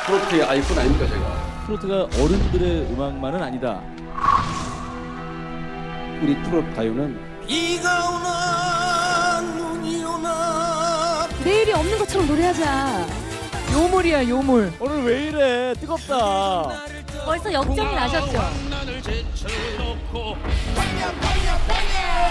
트로트의 아이콘 아닙니까 제가. 트로트가 어른들의 음악만은 아니다. 우리 트로트 가요는 비가 오나 눈이 오나 내일이 없는 것처럼 노래하자. 요물이야 요물. 오늘 왜 이래? 뜨겁다. 벌써 역정이 나셨죠? 나를 제쳐놓고